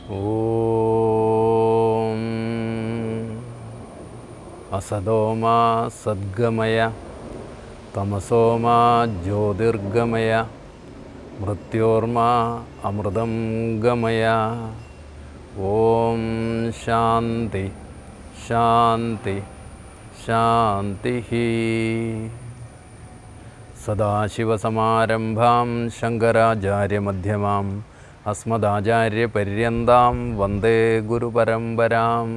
ഓം അസതോമാ സദ്ഗമയ തമസോമാ ജ്യോതിർഗമയ മൃത്യോർമാ അമൃതം ഗമയ. ഓം ശാന്തി ശാന്തി ശാന്തി. സദാശിവസമാരംഭാം ശങ്കരാചാര്യമധ്യമാം അസ്മദാചാര്യപര്യന്താം വന്ദേ ഗുരുപരമ്പരാം.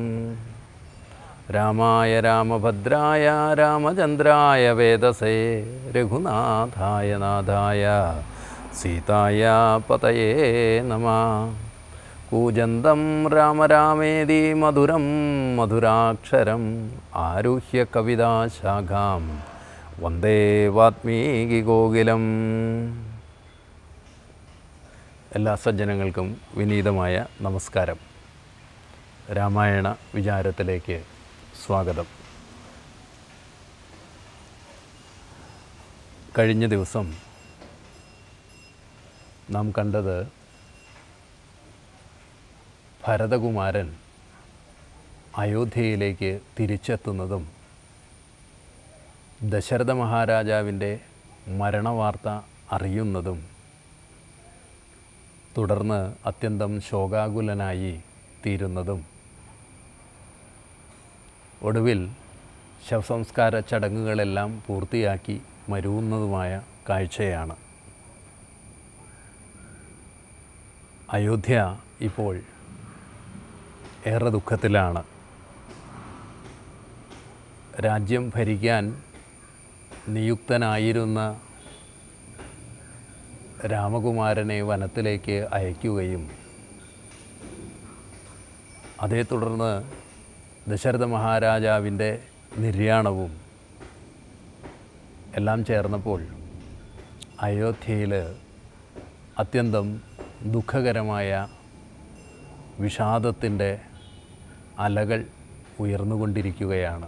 രാമായ രാമഭദ്രായ രാമചന്ദ്രായ വേദസേ രഘുനാഥായ നാഥായ സീതായ പതയേ നമഃ. കൂജന്തം രാമ രാമേതി മധുരം മധുരാക്ഷരം ആരുഹ്യ കവിതാശാഖാം വന്ദേ വാത്മീകികോകിലം. എല്ലാ സജ്ജനങ്ങൾക്കും വിനീതമായ നമസ്കാരം. രാമായണ വിചാരത്തിലേക്ക് സ്വാഗതം. കഴിഞ്ഞ ദിവസം നാം കണ്ടത് ഭരതകുമാരൻ അയോധ്യയിലേക്ക് തിരിച്ചെത്തുന്നതും ദശരഥ മഹാരാജാവിൻ്റെ മരണവാർത്ത അറിയുന്നതും തുടർന്ന് അത്യന്തം ശോകാകുലനായി തീരുന്നതും ഒടുവിൽ ശവസംസ്കാര ചടങ്ങുകളെല്ലാം പൂർത്തിയാക്കി മരുവുന്നതുമായ കാഴ്ചയാണ്. അയോധ്യ ഇപ്പോൾ ഏറെ ദുഃഖത്തിലാണ്. രാജ്യം ഭരിക്കാൻ നിയുക്തനായിരുന്ന രാമകുമാരനെ വനത്തിലേക്ക് അയക്കുകയും അതേ തുടർന്ന് ദശരഥ മഹാരാജാവിൻ്റെ നിര്യാണവും എല്ലാം ചേർന്നപ്പോൾ അയോധ്യയിൽ അത്യന്തം ദുഃഖകരമായ വിഷാദത്തിൻ്റെ അലകൾ ഉയർന്നുകൊണ്ടിരിക്കുകയാണ്.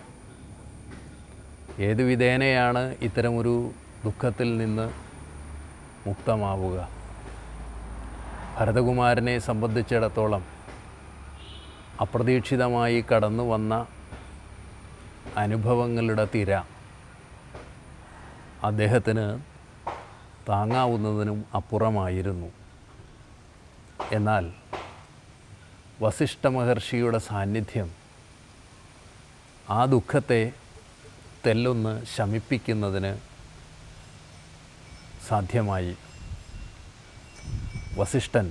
ഏതു വിധേനയാണ് ഇത്തരമൊരു ദുഃഖത്തിൽ നിന്ന് മുക്തമാവുക? ഭരതകുമാരനെ സംബന്ധിച്ചിടത്തോളം അപ്രതീക്ഷിതമായി കടന്നു വന്ന അനുഭവങ്ങളുടെ തിര അദ്ദേഹത്തിന് താങ്ങാവുന്നതിനും അപ്പുറമായിരുന്നു. എന്നാൽ വസിഷ്ഠ മഹർഷിയുടെ സാന്നിധ്യം ആ ദുഃഖത്തെ തെല്ലൊന്ന് ശമിപ്പിക്കുന്നതിന് സാധ്യമായി. വസിഷ്ഠൻ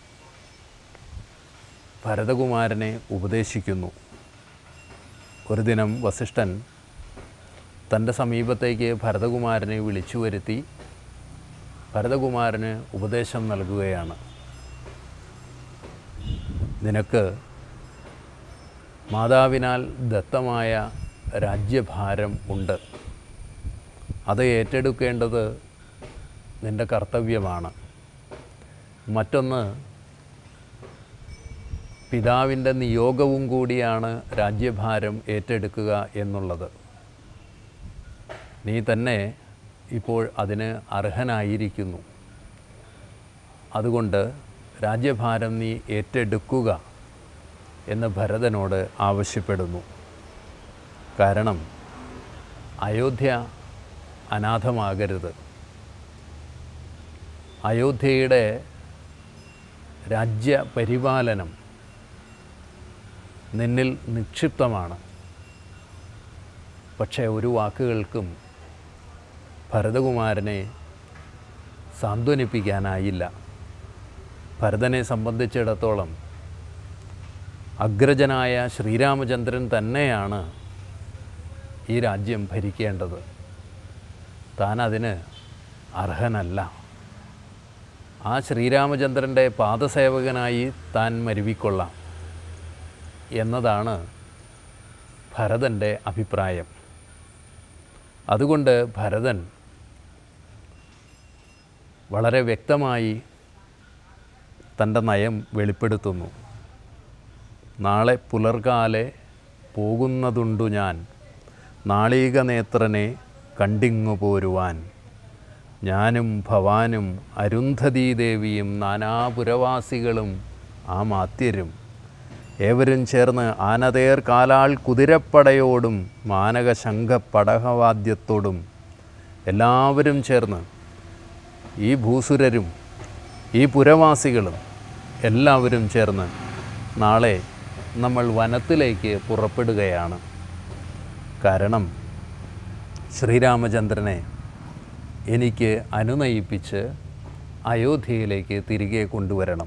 ഭരതകുമാരനെ ഉപദേശിക്കുന്നു. ഒരു ദിനം വസിഷ്ഠൻ തൻ്റെ സമീപത്തേക്ക് ഭരതകുമാരനെ വിളിച്ചു വരുത്തി ഭരതകുമാരന് ഉപദേശം നൽകുകയാണ്. നിനക്ക് മാതാവിനാൽ ദത്തമായ രാജ്യഭാരം ഉണ്ട്. അത് ഏറ്റെടുക്കേണ്ടത് നിൻ്റെ കർത്തവ്യമാണ്. മറ്റൊന്ന്, പിതാവിൻ്റെ നിയോഗവും കൂടിയാണ് രാജ്യഭാരം ഏറ്റെടുക്കുക എന്നുള്ളത്. നീ തന്നെ ഇപ്പോൾ അതിന് അർഹനായിരിക്കുന്നു. അതുകൊണ്ട് രാജ്യഭാരം നീ ഏറ്റെടുക്കുക എന്ന് ഭരതനോട് ആവശ്യപ്പെടുന്നു. കാരണം അയോധ്യ അനാഥമാകരുത്. അയോധ്യയുടെ രാജ്യപരിപാലനം നിന്നിൽ നിക്ഷിപ്തമാണ്. പക്ഷേ ഒരു വാക്കുകൾക്കും ഭരതകുമാരനെ സാന്ത്വനിപ്പിക്കാനായില്ല. ഭരതനെ സംബന്ധിച്ചിടത്തോളം അഗ്രജനായ ശ്രീരാമചന്ദ്രൻ തന്നെയാണ് ഈ രാജ്യം ഭരിക്കേണ്ടത്. താൻ അതിന് അർഹനല്ല. ആ ശ്രീരാമചന്ദ്രൻ്റെ പാദസേവകനായി താൻ മരുവിക്കൊള്ളാം എന്നതാണ് ഭരതൻ്റെ അഭിപ്രായം. അതുകൊണ്ട് ഭരതൻ വളരെ വ്യക്തമായി തൻ്റെ നയം വെളിപ്പെടുത്തുന്നു. നാളെ പുലർകാലെ പോകുന്നതുണ്ടു ഞാൻ നാളീകനേത്രനെ കണ്ടിങ്ങു പോരുവാൻ. ഞാനും ഭവാനും അരുന്ധതീദേവിയും നാനാപുരവാസികളും മാത്യരും ഏവരും ചേർന്ന് ആനതേർ കാലാൾ കുതിരപ്പടയോടും മാനക ശംഖ പടഹവാദ്യത്തോടും എല്ലാവരും ചേർന്ന് ഈ ഭൂസുരരും ഈ പുരവാസികളും എല്ലാവരും ചേർന്ന് നാളെ നമ്മൾ വനത്തിലേക്ക് പുറപ്പെടുകയാണ്. കാരണം ശ്രീരാമചന്ദ്രനെ എനിക്ക് അനുനയിപ്പിച്ച് അയോധ്യയിലേക്ക് തിരികെ കൊണ്ടുവരണം.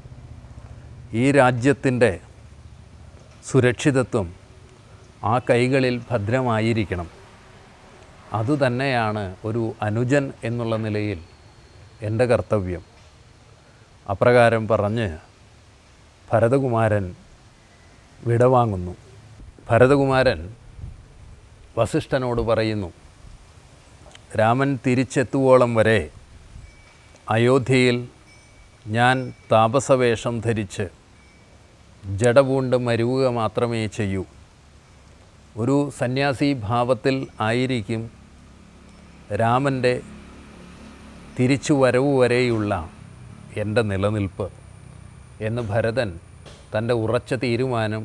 ഈ രാജ്യത്തിൻ്റെ സുരക്ഷിതത്വം ആ കൈകളിൽ ഭദ്രമായിരിക്കണം. അതുതന്നെയാണ് ഒരു അനുജൻ എന്നുള്ള നിലയിൽ എൻ്റെ കർത്തവ്യം. അപ്രകാരം പറഞ്ഞ് ഭരതകുമാരൻ വിടവാങ്ങുന്നു. ഭരതകുമാരൻ വസിഷ്ഠനോട് പറയുന്നു, രാമൻ തിരിച്ചെത്തുവോളം വരെ അയോധ്യയിൽ ഞാൻ താപസവേഷം ധരിച്ച് ജടപൂണ്ട് മരുവുക മാത്രമേ ചെയ്യൂ. ഒരു സന്യാസി ഭാവത്തിൽ ആയിരിക്കും രാമൻ്റെ തിരിച്ചുവരവ് വരെയുള്ള എൻ്റെ നിലനിൽപ്പ് എന്ന് ഭരതൻ തൻ്റെ ഉറച്ച തീരുമാനം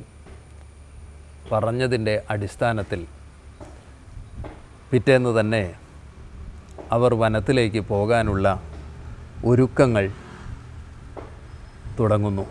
പറഞ്ഞതിൻ്റെ അടിസ്ഥാനത്തിൽ പിറ്റേന്ന് തന്നെ അവർ വനത്തിലേക്ക് പോകാനുള്ള ഒരുക്കങ്ങൾ തുടങ്ങുന്നു.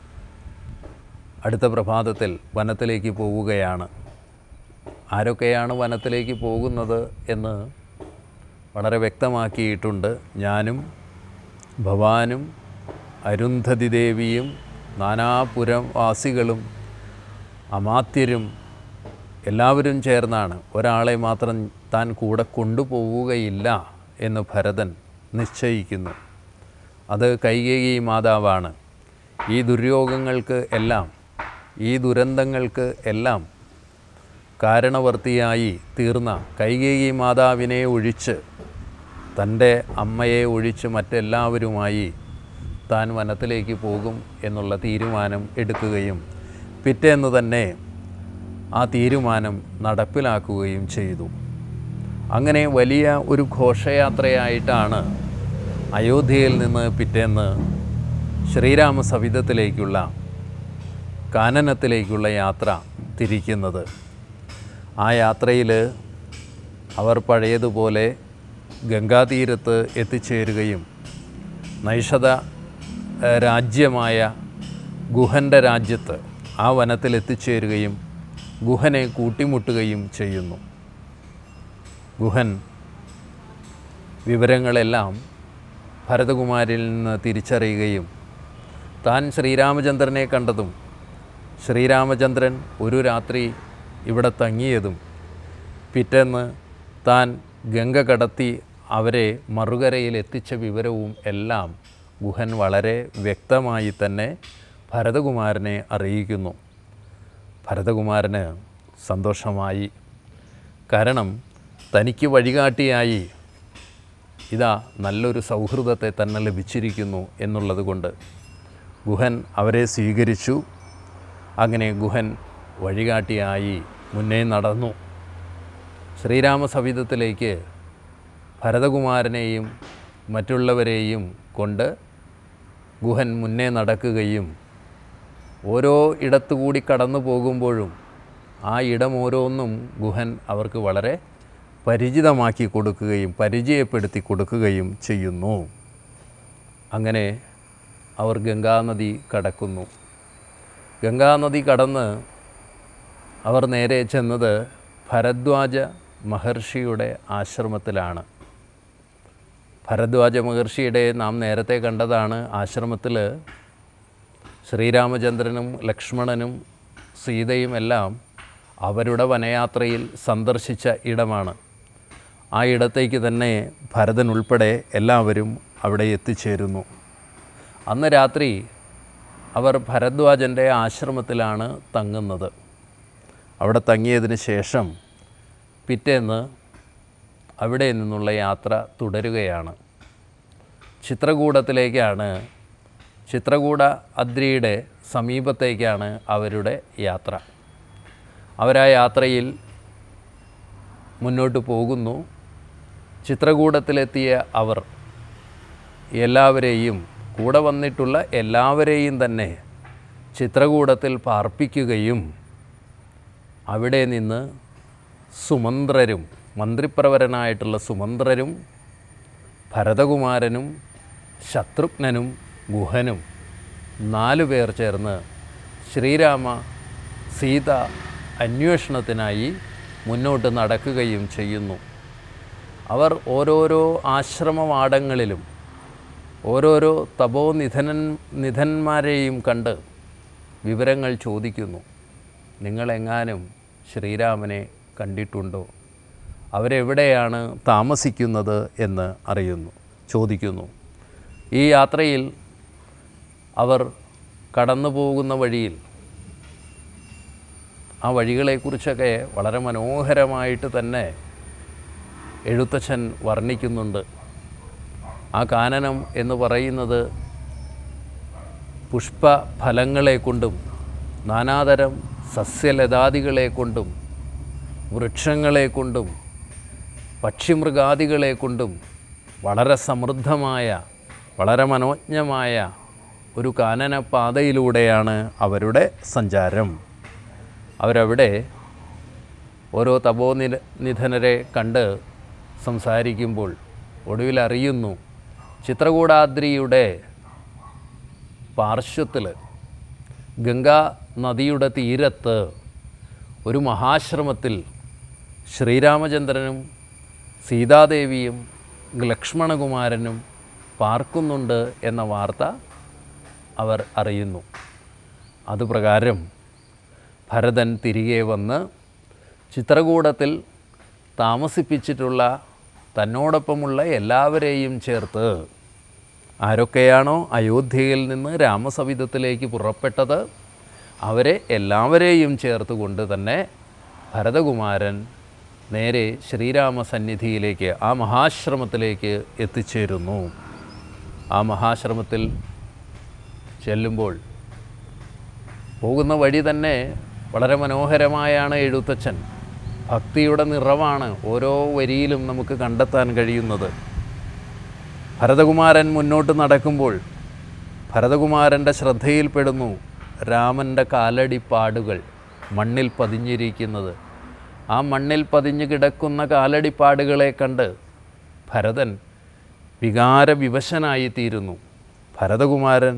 അടുത്ത പ്രഭാതത്തിൽ വനത്തിലേക്ക് പോവുകയാണ്. ആരൊക്കെയാണ് വനത്തിലേക്ക് പോകുന്നത് എന്ന് വളരെ വ്യക്തമാക്കിയിട്ടുണ്ട്. ഞാനും ഭവാനും അരുന്ധതി ദേവിയും നാനാപുരവാസികളും അമാത്യരും എല്ലാവരും ചേർന്നാണ്. ഒരാളെ മാത്രം താൻ കൂടെ കൊണ്ടുപോവുകയില്ല എന്ന് ഭരതൻ നിശ്ചയിക്കുന്നു. അത് കൈകേയി മാതാവാണ്. ഈ ദുര്യോഗങ്ങൾക്ക് എല്ലാം, ഈ ദുരന്തങ്ങൾക്ക് എല്ലാം കാരണവർത്തിയായി തീർന്ന കൈകേയി മാതാവിനെ ഒഴിച്ച്, തൻ്റെ അമ്മയെ ഒഴിച്ച് മറ്റെല്ലാവരുമായി താൻ വനത്തിലേക്ക് പോകും എന്നുള്ള തീരുമാനം എടുക്കുകയും പിറ്റേന്ന് തന്നെ ആ തീരുമാനം നടപ്പിലാക്കുകയും ചെയ്തു. അങ്ങനെ വലിയ ഒരു ഘോഷയാത്രയായിട്ടാണ് അയോധ്യയിൽ നിന്ന് പിറ്റേന്ന് ശ്രീരാമസവിധത്തിലേക്കുള്ള കാനനത്തിലേക്കുള്ള യാത്ര തിരിക്കുന്നത്. ആ യാത്രയിൽ അവർ പഴയതുപോലെ ഗംഗാതീരത്ത് എത്തിച്ചേരുകയും നൈഷധ രാജ്യമായ ഗുഹൻ്റെ രാജ്യത്ത് ആ വനത്തിൽ എത്തിച്ചേരുകയും ഗുഹനെ കൂട്ടിമുട്ടുകയും ചെയ്യുന്നു. ഗുഹൻ വിവരങ്ങളെല്ലാം ഭരതകുമാരിൽ നിന്ന് തിരിച്ചറിയുകയും താൻ ശ്രീരാമചന്ദ്രനെ കണ്ടതും ശ്രീരാമചന്ദ്രൻ ഒരു രാത്രി ഇവിടെ തങ്ങിയതും പിറ്റേന്ന് താൻ ഗംഗ കടത്തി അവരെ മറുകരയിൽ എത്തിച്ച വിവരവും എല്ലാം ഗുഹൻ വളരെ വ്യക്തമായി തന്നെ ഭരതകുമാരനെ അറിയിക്കുന്നു. ഭരതകുമാരന് സന്തോഷമായി. കാരണം തനിക്ക് വഴികാട്ടിയായി ഇതാ നല്ലൊരു സൗഹൃദത്തെ തന്നെ ലഭിച്ചിരിക്കുന്നു എന്നുള്ളത് കൊണ്ട് ഗുഹൻ അവരെ സ്വീകരിച്ചു. അങ്ങനെ ഗുഹൻ വഴികാട്ടിയായി മുന്നേ നടന്നു. ശ്രീരാമസവിധത്തിലേക്ക് ഭരതകുമാരനെയും മറ്റുള്ളവരെയും കൊണ്ട് ഗുഹൻ മുന്നേ നടക്കുകയും ഓരോ ഇടത്തുകൂടി കടന്നു പോകുമ്പോഴും ആ ഇടം ഓരോന്നും ഗുഹൻ അവർക്ക് വളരെ പരിചിതമാക്കി കൊടുക്കുകയും പരിചയപ്പെടുത്തി കൊടുക്കുകയും ചെയ്യുന്നു. അങ്ങനെ അവർ ഗംഗാനദി കടക്കുന്നു. ഗംഗാനദി കടന്ന് അവർ നേരെ ചെന്നത് ഭരദ്വാജ മഹർഷിയുടെ ആശ്രമത്തിലാണ്. ഭരദ്വാജ മഹർഷിയുടെ നാം നേരത്തെ കണ്ടതാണ്. ആശ്രമത്തിൽ ശ്രീരാമചന്ദ്രനും ലക്ഷ്മണനും സീതയും എല്ലാം അവരുടെ വനയാത്രയിൽ സന്ദർശിച്ച ഇടമാണ്. ആ ഇടത്തേക്ക് തന്നെ ഭരതൻ ഉൾപ്പെടെ എല്ലാവരും അവിടെ എത്തിച്ചേരുന്നു. അന്ന് രാത്രി അവർ ഭരദ്വാജൻ്റെ ആശ്രമത്തിലാണ് തങ്ങുന്നത്. അവിടെ തങ്ങിയതിന് ശേഷം പിറ്റേന്ന് അവിടെ നിന്നുള്ള യാത്ര തുടരുകയാണ്. ചിത്രകൂടത്തിലേക്കാണ്. ചിത്രകൂട അദ്രിയുടെ സമീപത്തേക്കാണ് അവരുടെ യാത്ര. അവരാ യാത്രയിൽ മുന്നോട്ട് പോകുന്നു. ചിത്രകൂടത്തിലെത്തിയ അവർ എല്ലാവരെയും, കൂടെ വന്നിട്ടുള്ള എല്ലാവരെയും തന്നെ ചിത്രകൂടത്തിൽ പാർപ്പിക്കുകയും അവിടെ നിന്ന് സുമന്ത്രരും, മന്ത്രിപ്രവരനായിട്ടുള്ള സുമന്ത്രരും, ഭരതകുമാരനും, ശത്രുഘ്നനും, ഗുഹനും 4 പേർ ചേർന്ന് ശ്രീരാമ സീത അന്വേഷണത്തിനായി മുന്നോട്ട് നടക്കുകയും ചെയ്യുന്നു. അവർ ഓരോരോ ആശ്രമവാടങ്ങളിലും ഓരോരോ നിധന്മാരെയും കണ്ട് വിവരങ്ങൾ ചോദിക്കുന്നു. നിങ്ങളെങ്ങാനും ശ്രീരാമനെ കണ്ടിട്ടുണ്ടോ? അവരെവിടെയാണ് താമസിക്കുന്നത് എന്ന് ചോദിക്കുന്നു. ഈ യാത്രയിൽ അവർ കടന്നു പോകുന്ന വഴിയിൽ ആ വഴികളെക്കുറിച്ചൊക്കെ വളരെ മനോഹരമായിട്ട് തന്നെ എഴുത്തച്ഛൻ വർണ്ണിക്കുന്നുണ്ട്. ആ കാനനം എന്ന് പറയുന്നത് പുഷ്പഫലങ്ങളെ കൊണ്ടും നാനാതരം സസ്യലതാദികളെ കൊണ്ടും വൃക്ഷങ്ങളെ കൊണ്ടും പക്ഷിമൃഗാദികളെ കൊണ്ടും വളരെ സമൃദ്ധമായ, വളരെ മനോജ്ഞമായ ഒരു കാനനപാതയിലൂടെയാണ് അവരുടെ സഞ്ചാരം. അവരവിടെ ഓരോ തപോനിധനരെ കണ്ട് സംസാരിക്കുമ്പോൾ ഒടുവിൽ അറിയുന്നു, ചിത്രകൂടാദ്രിയുടെ പാർശ്വത്തിൽ ഗംഗാ നദിയുടെ തീരത്ത് ഒരു മഹാശ്രമത്തിൽ ശ്രീരാമചന്ദ്രനും സീതാദേവിയും ലക്ഷ്മണകുമാരനും പാർക്കുന്നുണ്ട് എന്ന വാർത്ത അവർ അറിയുന്നു. അതുപ്രകാരം ഭരതൻ തിരികെ വന്ന് ചിത്രകൂടത്തിൽ താമസിപ്പിച്ചിട്ടുള്ള തന്നോടൊപ്പമുള്ള എല്ലാവരെയും ചേർത്ത്, ആരൊക്കെയാണോ അയോധ്യയിൽ നിന്ന് രാമസവിധത്തിലേക്ക് പുറപ്പെട്ടത് അവരെ എല്ലാവരെയും ചേർത്തുകൊണ്ട് തന്നെ ഭരതകുമാരൻ നേരെ ശ്രീരാമസന്നിധിയിലേക്ക്, ആ മഹാശ്രമത്തിലേക്ക് എത്തിച്ചേരുന്നു. ആ മഹാശ്രമത്തിൽ ചെല്ലുമ്പോൾ പോകുന്ന വഴി തന്നെ വളരെ മനോഹരമായാണ് എഴുത്തച്ഛൻ, ഭക്തിയുടെ നിറവാണ് ഓരോ വരിയിലും നമുക്ക് കണ്ടെത്താൻ കഴിയുന്നത്. ഭരതകുമാരൻ മുന്നോട്ട് നടക്കുമ്പോൾ ഭരതകുമാരൻ്റെ ശ്രദ്ധയിൽപ്പെടുന്നു രാമൻ്റെ കാലടിപ്പാടുകൾ മണ്ണിൽ പതിഞ്ഞിരിക്കുന്നത്. ആ മണ്ണിൽ പതിഞ്ഞു കിടക്കുന്ന കാലടിപ്പാടുകളെ കണ്ട് ഭരതൻ വികാരവിവശനായിത്തീരുന്നു. ഭരതകുമാരൻ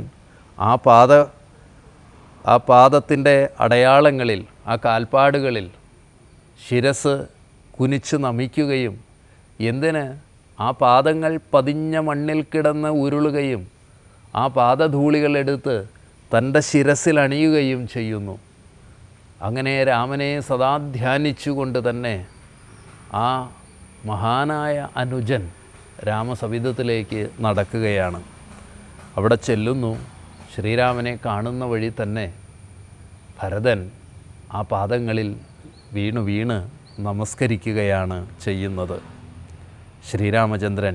ആ പാദത്തിൻ്റെ അടയാളങ്ങളിൽ, ആ കാൽപ്പാടുകളിൽ ശിരസ് കുനിച്ച് നമിക്കുകയും എന്തിന് ആ പാദങ്ങൾ പതിഞ്ഞ മണ്ണിൽ കിടന്ന് ഉരുളുകയും ആ പാദധൂളികളെടുത്ത് തൻ്റെ ശിരസിൽ അണിയുകയും ചെയ്യുന്നു. അങ്ങനെ രാമനെ സദാ ധ്യാനിച്ചുകൊണ്ട് തന്നെ ആ മഹാനായ അനുജൻ രാമസവിധത്തിലേക്ക് നടക്കുകയാണ്. അവിടെ ചെല്ലുന്നു. ശ്രീരാമനെ കാണുന്ന വഴി തന്നെ ഭരതൻ ആ പാദങ്ങളിൽ വീണ് നമസ്കരിക്കുകയാണ് ചെയ്യുന്നത്. ശ്രീരാമചന്ദ്രൻ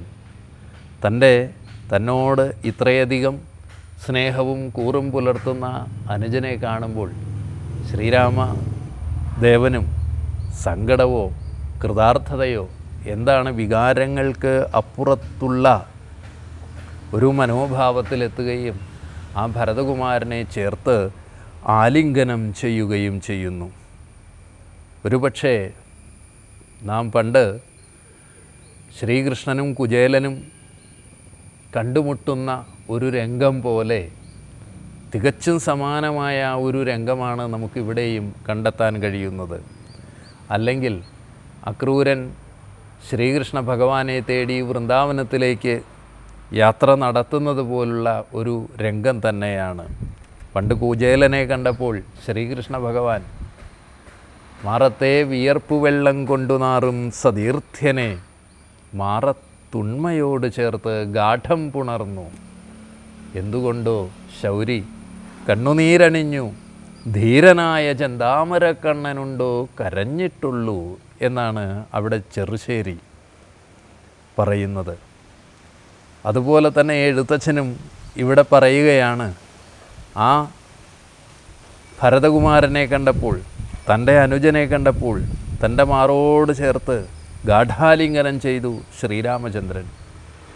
തന്നോട് ഇത്രയധികം സ്നേഹവും കൂറും പുലർത്തുന്ന അനുജനെ കാണുമ്പോൾ ശ്രീരാമദേവനും സങ്കടമോ കൃതാർത്ഥതയോ എന്താണ്, വികാരങ്ങൾക്ക് അപ്പുറത്തുള്ള ഒരു മനോഭാവത്തിലെത്തുകയും ആ ഭരതകുമാരനെ ചേർത്ത് ആലിംഗനം ചെയ്യുകയും ചെയ്യുന്നു. ഒരുപക്ഷേ നാം പണ്ട് ശ്രീകൃഷ്ണനും കുചേലനും കണ്ടുമുട്ടുന്ന ഒരു രംഗം പോലെ തികച്ചും സമാനമായ ഒരു രംഗമാണ് നമുക്കിവിടെയും കണ്ടെത്താൻ കഴിയുന്നത്. അല്ലെങ്കിൽ അക്രൂരൻ ശ്രീകൃഷ്ണ ഭഗവാനെ തേടി വൃന്ദാവനത്തിലേക്ക് യാത്ര നടത്തുന്നത് പോലുള്ള ഒരു രംഗം തന്നെയാണ്. പണ്ട് കുചേലനെ കണ്ടപ്പോൾ ശ്രീകൃഷ്ണ ഭഗവാൻ മാറത്തെ വിയർപ്പു വെള്ളം കൊണ്ടു നാറും സതീർത്ഥ്യനെ മാറത്തുണ്മയോട് ചേർത്ത് ഗാഠം പുണർന്നു. എന്തുകൊണ്ടോ ശൗരി കണ്ണുനീരണിഞ്ഞു ധീരനായ ചെന്താമരക്കണ്ണനുണ്ടോ കരഞ്ഞിട്ടുള്ളൂ എന്നാണ് അവിടെ ചെറുശ്ശേരി പറയുന്നത്. അതുപോലെ തന്നെ എഴുത്തച്ഛനും ഇവിടെ പറയുകയാണ്, ആ ഭരതകുമാരനെ കണ്ടപ്പോൾ, തൻ്റെ അനുജനെ കണ്ടപ്പോൾ തൻ്റെ മാറോട് ചേർത്ത് ഗാഠാലിംഗനം ചെയ്തു ശ്രീരാമചന്ദ്രൻ.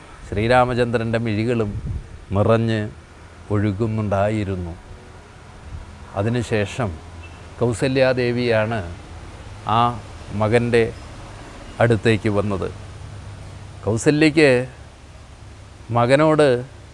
ശ്രീരാമചന്ദ്രൻ്റെ മിഴികളും നിറഞ്ഞ് ഒഴുകുന്നുണ്ടായിരുന്നു. അതിനുശേഷം കൗസല്യാദേവിയാണ് ആ മകൻ്റെ അടുത്തേക്ക് വന്നത്. കൗസല്യയ്ക്ക് മകനോട്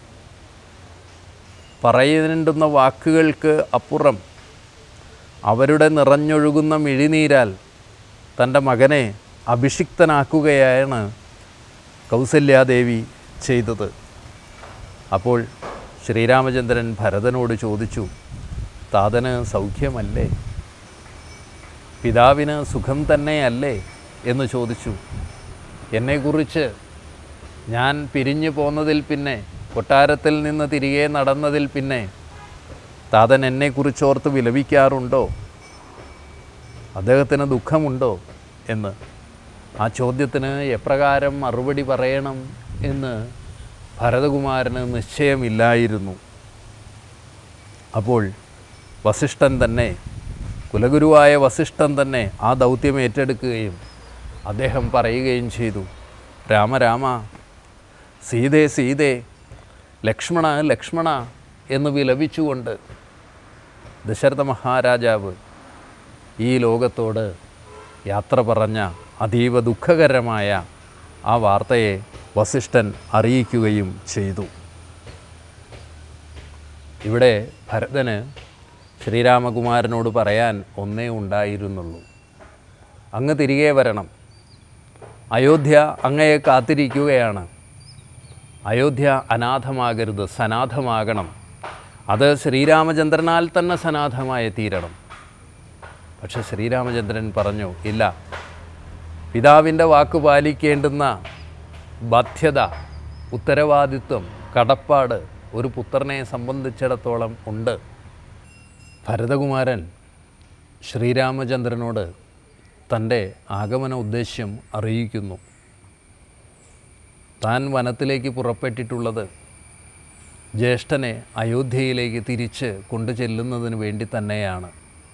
പറയേണ്ടുന്ന വാക്കുകൾക്ക് അപ്പുറം അവരുടെ നിറഞ്ഞൊഴുകുന്ന മിഴിനീരാൽ തൻ്റെ മകനെ അഭിഷിക്തനാക്കുകയാണ് കൗസല്യാദേവി ചെയ്തത്. അപ്പോൾ ശ്രീരാമചന്ദ്രൻ ഭരതനോട് ചോദിച്ചു, താതന് സൗഖ്യമല്ലേ, പിതാവിന് സുഖം തന്നെയല്ലേ എന്ന് ചോദിച്ചു. എന്നെക്കുറിച്ച് ഞാൻ പിരിഞ്ഞു പോന്നതിൽ പിന്നെ, കൊട്ടാരത്തിൽ നിന്ന് തിരികെ നടന്നതിൽ പിന്നെ താതൻ എന്നെക്കുറിച്ചോർത്ത് വിലപിക്കാറുണ്ടോ? അദ്ദേഹത്തിന് ദുഃഖമുണ്ടോ എന്ന്. ആ ചോദ്യത്തിന് എപ്രകാരം മറുപടി പറയണം എന്ന് ഭരതകുമാരന് നിശ്ചയമില്ലായിരുന്നു. അപ്പോൾ വസിഷ്ഠൻ തന്നെ, കുലഗുരുവായ വസിഷ്ഠൻ തന്നെ ആ ദൗത്യം ഏറ്റെടുക്കുകയും അദ്ദേഹം പറയുകയും ചെയ്തു, രാമ രാമ, സീതേ സീതേ, ലക്ഷ്മണ ലക്ഷ്മണ എന്ന് വിലപിച്ചുകൊണ്ട് ദശരഥ മഹാരാജാവ് ഈ ലോകത്തോട് യാത്ര പറഞ്ഞ അതീവ ദുഃഖകരമായ ആ വാർത്തയെ വസിഷ്ഠൻ അറിയിക്കുകയും ചെയ്തു. ഇവിടെ ഭരതന് ശ്രീരാമകുമാരനോട് പറയാൻ ഒന്നേ ഉണ്ടായിരുന്നുള്ളൂ, അങ്ങ് തിരികെ വരണം, അയോധ്യ അങ്ങയെ കാത്തിരിക്കുകയാണ്, അയോധ്യ അനാഥമാകരുത്, സനാഥമാകണം, അത് ശ്രീരാമചന്ദ്രനാൽ തന്നെ സനാഥമായി തീരണം. പക്ഷെ ശ്രീരാമചന്ദ്രൻ പറഞ്ഞു, ഇല്ല, പിതാവിൻ്റെ വാക്ക് പാലിക്കേണ്ടുന്ന ബാധ്യത, ഉത്തരവാദിത്വം, കടപ്പാട് ഒരു പുത്രനെ സംബന്ധിച്ചിടത്തോളം ഉണ്ട്. ഭരതകുമാരൻ ശ്രീരാമചന്ദ്രനോട് തൻ്റെ ആഗമന ഉദ്ദേശ്യം അറിയിക്കുന്നു. താൻ വനത്തിലേക്ക് പുറപ്പെട്ടിട്ടുള്ളത് ജ്യേഷ്ഠനെ അയോധ്യയിലേക്ക് തിരിച്ച് കൊണ്ടു ചെല്ലുന്നതിന് വേണ്ടി തന്നെയാണ്.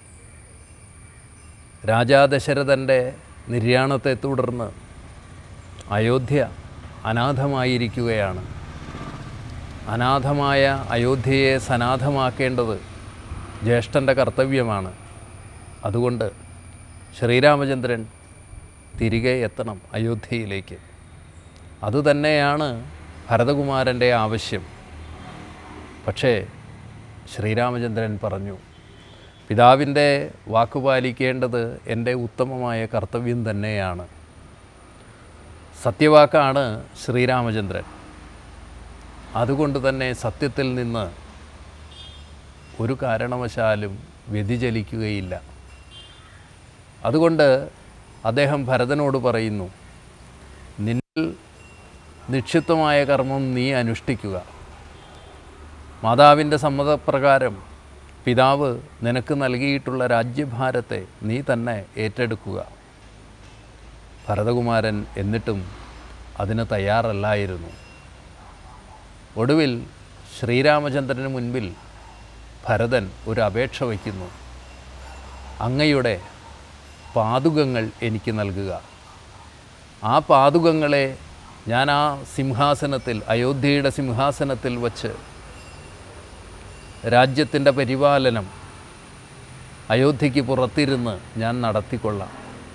രാജാ ദശരഥൻ്റെ നിര്യാണത്തെ തുടർന്ന് അയോധ്യ അനാഥമായിരിക്കുകയാണ്. അനാഥമായ അയോധ്യയെ സനാഥമാക്കേണ്ടത് ജ്യേഷ്ഠൻ്റെ കർത്തവ്യമാണ്. അതുകൊണ്ട് ശ്രീരാമചന്ദ്രൻ തിരികെ എത്തണം അയോധ്യയിലേക്ക്. അതുതന്നെയാണ് ഭരതകുമാരൻ്റെ ആവശ്യം. പക്ഷേ ശ്രീരാമചന്ദ്രൻ പറഞ്ഞു, പിതാവിൻ്റെ വാക്കുപാലിക്കേണ്ടത് എൻ്റെ ഉത്തമമായ കർത്തവ്യം തന്നെയാണ്. സത്യവാക്കാണ് ശ്രീരാമചന്ദ്രൻ. അതുകൊണ്ട് തന്നെ സത്യത്തിൽ നിന്ന് ഒരു കാരണവശാലും വ്യതിചലിക്കുകയില്ല. അതുകൊണ്ട് അദ്ദേഹം ഭരതനോട് പറയുന്നു, നിന്നിൽ നിക്ഷിപ്തമായ കർമ്മം നീ അനുഷ്ഠിക്കുക. മാതാവിൻ്റെ സമ്മതപ്രകാരം പിതാവ് നിനക്ക് നൽകിയിട്ടുള്ള രാജ്യഭാരത്തെ നീ തന്നെ ഏറ്റെടുക്കുക. ഭരതകുമാരൻ എന്നിട്ടും അതിന് തയ്യാറല്ലായിരുന്നു. ഒടുവിൽ ശ്രീരാമചന്ദ്രന് മുൻപിൽ ഭരതൻ ഒരു അപേക്ഷ വയ്ക്കുന്നു, അങ്ങയുടെ പാദുകങ്ങൾ എനിക്ക് നൽകുക. ആ പാദുകങ്ങളെ ഞാൻ ആ സിംഹാസനത്തിൽ, അയോധ്യയുടെ സിംഹാസനത്തിൽ വച്ച് രാജ്യത്തിൻ്റെ പരിപാലനം അയോധ്യയ്ക്ക് പുറത്തിരുന്ന് ഞാൻ നടത്തിക്കൊള്ളാം.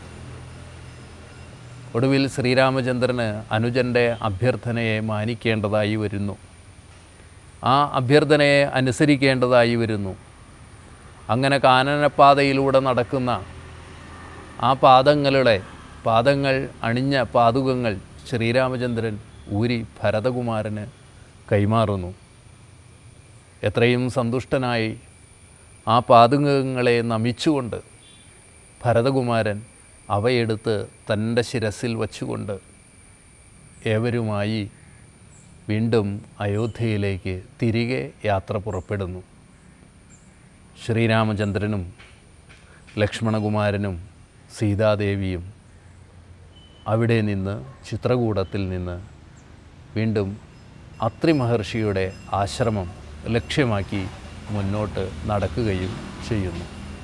ഒടുവിൽ ശ്രീരാമചന്ദ്രന് അനുജൻ്റെ അഭ്യർത്ഥനയെ മാനിക്കേണ്ടതായി വരുന്നു. ആ അഭ്യർത്ഥനയെ അനുസരിക്കേണ്ടതായി വരുന്നു. അങ്ങനെ കാനനപ്പാതയിലൂടെ നടക്കുന്ന ആ പാദങ്ങൾ അണിഞ്ഞ പാദുകങ്ങൾ ശ്രീരാമചന്ദ്രൻ ഊരി ഭരതകുമാരന് കൈമാറുന്നു. എത്രയും സന്തുഷ്ടനായി ആ പാദുകങ്ങളെ നമിച്ചുകൊണ്ട് ഭരതകുമാരൻ അവയെടുത്ത് തൻ്റെ ശിരസിൽ വച്ചുകൊണ്ട് ഏവരുമായി വീണ്ടും അയോധ്യയിലേക്ക് തിരികെ യാത്ര പുറപ്പെടുന്നു. ശ്രീരാമചന്ദ്രനും ലക്ഷ്മണകുമാരനും സീതാദേവിയും അവിടെ നിന്ന്, ചിത്രകൂടത്തിൽ നിന്ന് വീണ്ടും അത്രി മഹർഷിയുടെ ആശ്രമം ലക്ഷ്യമാക്കി മുന്നോട്ട് നടക്കുകയും ചെയ്യുന്നു.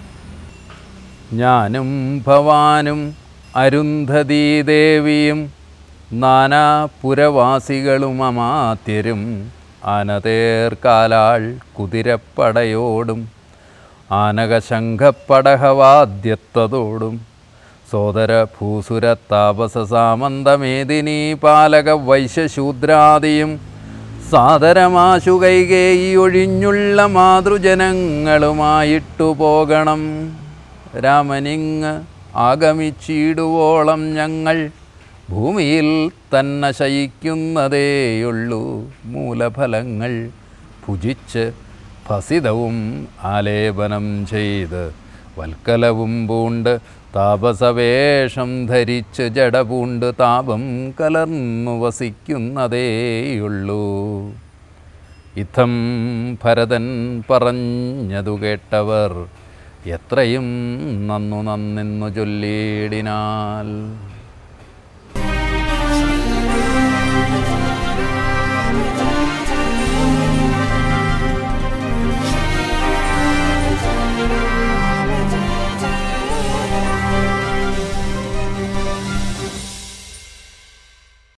ഞാനും ഭവാനും അരുന്ധതീദേവിയും നാനാപുരവാസികളും അമാത്യരും ആനതേർക്കാലാൾ കുതിരപ്പടയോടും ആനകശംഖപ്പടഹവാദ്യത്തോടും സോദര ഭൂസുര താപസ സാമന്തമേദിനീ പാലക വൈശ്യശൂദ്രാദിയും സാദരമാശു കൈകേയി ഒഴിഞ്ഞുള്ള മാതൃജനങ്ങളുമായിട്ടു പോകണം. രാമനിങ് ആഗമിച്ചിടുവോളം ഞങ്ങൾ ഭൂമിയിൽ തന്നെ ശയിക്കുന്നതേയുള്ളൂ. മൂലഫലങ്ങൾ ഭുജിച്ച് ഭസിതവും ആലേപനം ചെയ്ത് വൽക്കലവും പൂണ്ട് താപസവേഷം ധരിച്ച് ജടപൂണ്ട് താപം കലർന്നു വസിക്കുന്നതേയുള്ളൂ. ഇത്തം ഭരതൻ പറഞ്ഞതു കേട്ടവർ എത്രയും നന്നെന്നു ചൊല്ലിയിടിനാൽ.